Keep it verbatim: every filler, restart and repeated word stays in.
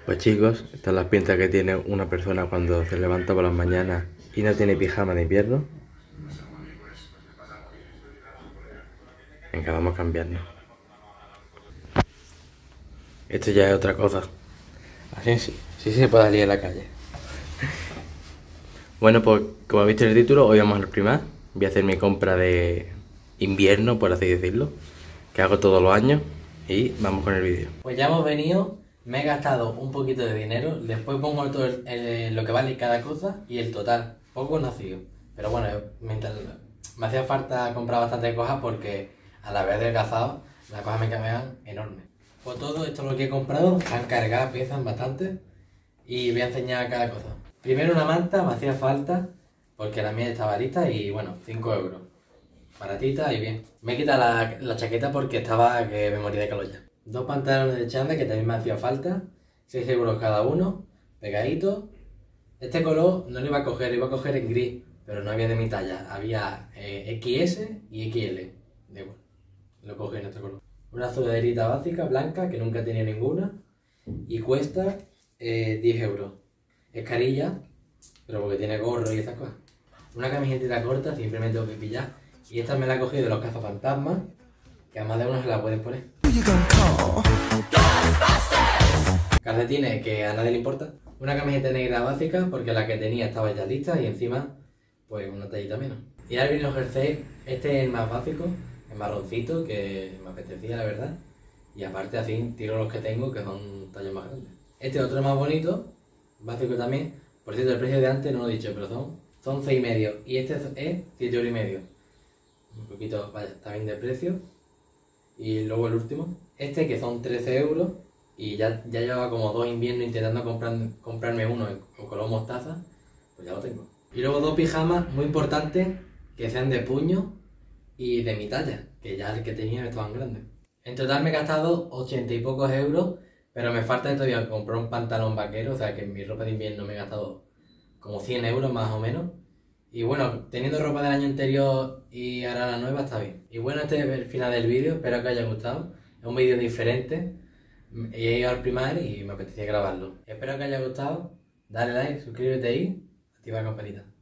Pues chicos, estas son las pintas que tiene una persona cuando se levanta por las mañanas y no tiene pijama de invierno. Venga, vamos a cambiarnos. Esto ya es otra cosa. Así sí, sí se puede salir a la calle. Bueno, pues como habéis visto en el título, hoy vamos al Primark. Voy a hacer mi compra de invierno, por así decirlo, que hago todos los años. Y vamos con el vídeo. Pues ya hemos venido, me he gastado un poquito de dinero, después pongo todo el, el- lo que vale cada cosa y el total, poco conocido. Pero bueno, mientras me hacía falta comprar bastantes cosas porque a la vez adelgazado, las cosas me quedaban enormes. Pues todo esto lo que he comprado, han cargado, pesan bastante y voy a enseñar cada cosa. Primero una manta, me hacía falta porque la mía estaba lista y bueno, cinco euros. Baratita y bien. Me he quitado la, la chaqueta porque estaba que me moría de calor ya. Dos pantalones de chándal que también me hacía falta. seis euros cada uno. Pegaditos. Este color no lo iba a coger, lo iba a coger en gris. Pero no había de mi talla. Había eh, equis ese y equis ele. Da igual. Lo cogí en este color. Una sudaderita básica, blanca, que nunca tenía ninguna. Y cuesta eh, diez euros. Es carilla, pero porque tiene gorro y esas cosas. Una camiseta corta, siempre me tengo que pillar. Y esta me la he cogido de los cazafantasmas, que además de uno se la pueden poner. Calcetines que a nadie le importa. Una camiseta negra básica, porque la que tenía estaba ya lista y encima, pues una tallita menos. Y ahora viene los jerseys, este es el más básico, el marroncito, que me apetecía la verdad. Y aparte así tiro los que tengo, que son tallos más grandes. Este otro más bonito, básico también. Por cierto, el precio de antes no lo he dicho, pero son, son seis y medio. Y este es siete euros y medio. Un poquito, vaya, está bien de precio. Y luego el último, este que son trece euros. Y ya, ya llevaba como dos inviernos intentando comprar, comprarme uno en color mostaza. Pues ya lo tengo. Y luego dos pijamas muy importantes que sean de puño y de mi talla, que ya el que tenía me estaban grandes. En total me he gastado ochenta y pocos euros, pero me falta todavía comprar un pantalón vaquero, o sea que en mi ropa de invierno me he gastado como cien euros más o menos. Y bueno, teniendo ropa del año anterior y ahora la nueva está bien. Y bueno, este es el final del vídeo, espero que os haya gustado. Es un vídeo diferente. He ido al Primark y me apetecía grabarlo. Espero que os haya gustado. Dale like, suscríbete y activa la campanita.